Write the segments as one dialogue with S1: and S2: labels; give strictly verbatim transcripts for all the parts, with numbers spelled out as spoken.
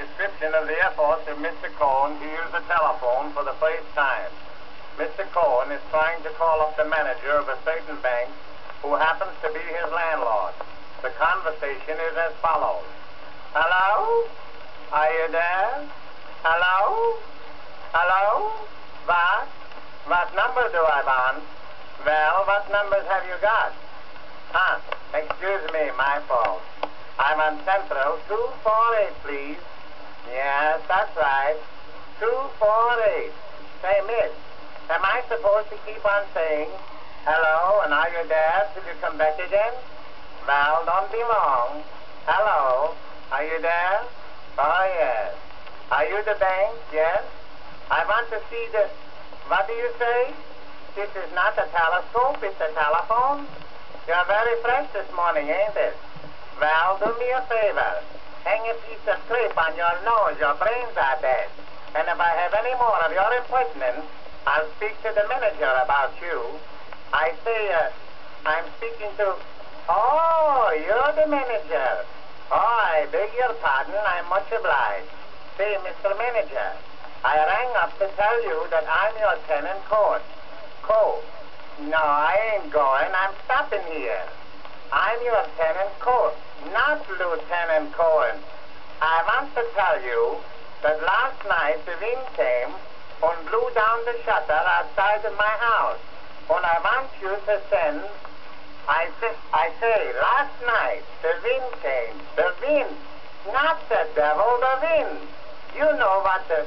S1: description of the efforts of Mister Cohen to use the telephone for the first time. Mister Cohen is trying to call up the manager of a certain bank who happens to be his landlord. The conversation is as follows. Hello? Are you there? Hello? Hello? What? What number do I want? Well, what numbers have you got? Huh, excuse me, my fault. I'm on Central two four eight, please. Yes, that's right. two four eight. Say, miss, am I supposed to keep on saying, hello, and are you there till you come back again? Well, don't be long. Hello, are you there? Oh, yes. Are you the bank? Yes. I want to see the... What do you say? This is not a telescope, it's a telephone. You're very fresh this morning, ain't it? Well, do me a favor. Hang a piece of tape on your nose. Your brains are dead. And if I have any more of your impertinence, I'll speak to the manager about you. I say, uh, I'm speaking to... Oh, you're the manager. Oh, I beg your pardon. I'm much obliged. Say, Mister Manager, I rang up to tell you that I'm your tenant Cohen. Cohen. No, I ain't going. I'm stopping here. I'm your tenant Cohen, not Lieutenant Cohen. I want to tell you that last night the wind came and blew down the shutter outside of my house. And I want you to send... I say, I say, last night the wind came. The wind. Not the devil, the wind. You know what the...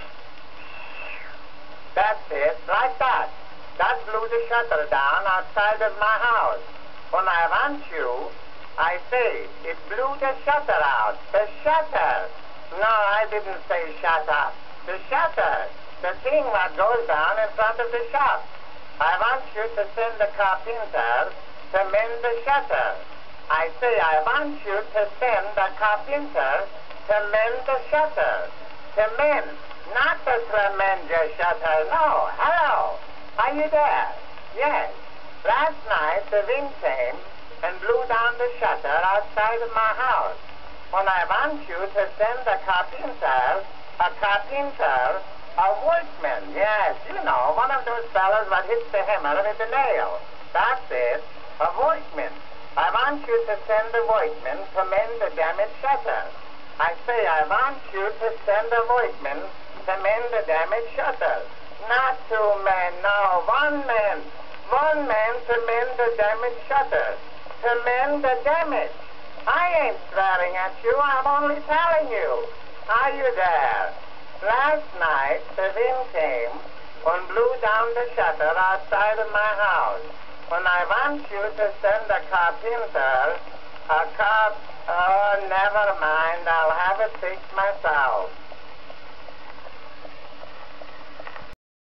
S1: That's it, like that. That blew the shutter down outside of my house. When I want you, I say, it blew the shutter out. The shutter. No, I didn't say shutter. The shutter. The thing that goes down in front of the shop. I want you to send the carpenter to mend the shutter. I say, I want you to send the carpenter to mend the shutter. To mend. Not to tremend your shutter. No. Hello. Are you there? Yes. Last night the wind came and blew down the shutter outside of my house. When I want you to send a carpenter, a carpenter, a workman, yes, you know, one of those fellows that hits the hammer with the nail. That's it, a workman. I want you to send a workman to mend the damaged shutter. I say I want you to send a workman to mend the damaged shutter. Not two men, no, one man. One man to mend the damaged shutter. To mend the damage. I ain't swearing at you, I'm only telling you. Are you there? Last night the wind came and blew down the shutter outside of my house. When I want you to send a carpenter, a carp... Oh, never mind, I'll have it fixed myself.